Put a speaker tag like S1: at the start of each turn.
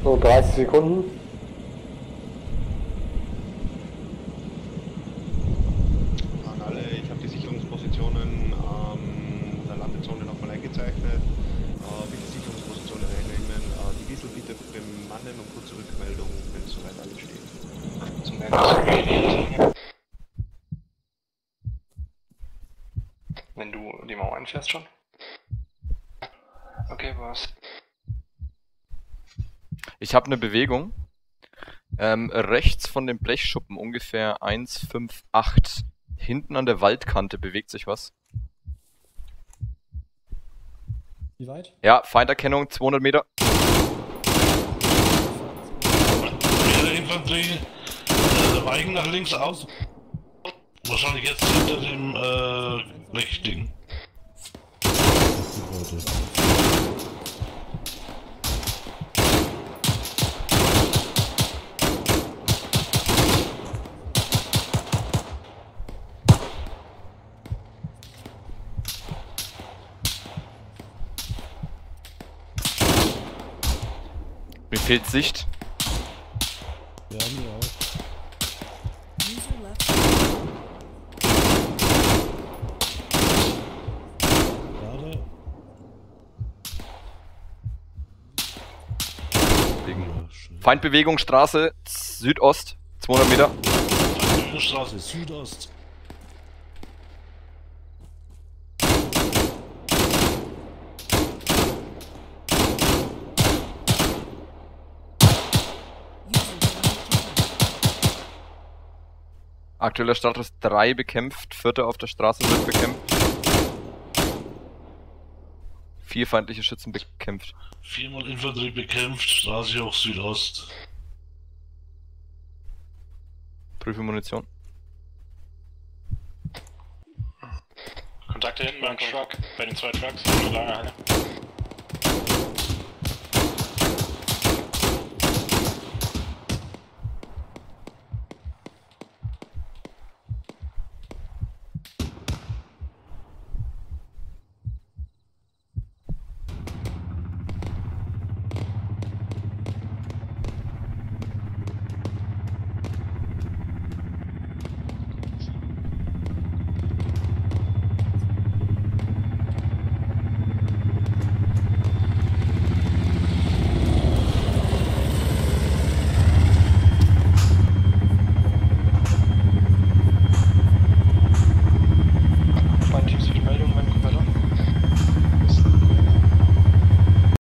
S1: So 30 Sekunden.
S2: An alle, ich habe die Sicherungspositionen der Landezone nochmal eingezeichnet. Welche Sicherungspositionen rechnen? Die Wiesel bitte bemannen und kurze Rückmeldung, wenn soweit alles steht. Zum Beispiel, wenn du die Mauer einfährst schon? Okay, was?
S3: Ich habe eine Bewegung. Rechts von dem Blechschuppen ungefähr 158. Hinten an der Waldkante bewegt sich was.
S4: Wie weit?
S3: Ja, Feinderkennung, 200 Meter.
S5: Der Infanterie, weichen nach links aus. Wahrscheinlich jetzt hinter dem Blechding.
S3: Mir fehlt Sicht.
S4: Ja, mir auch.
S6: User left.
S4: Gerade.
S3: Feindbewegung, Straße, Südost, 200 Meter.
S5: Straße, Südost.
S3: Aktueller Status 3 bekämpft, 4. auf der Straße wird bekämpft. 4 feindliche Schützen bekämpft.
S5: 4-mal Infanterie bekämpft, Straße auch Südost.
S3: Prüfe Munition.
S7: Kontakte hinten beim Truck, bei den 2 Trucks, lange Halle.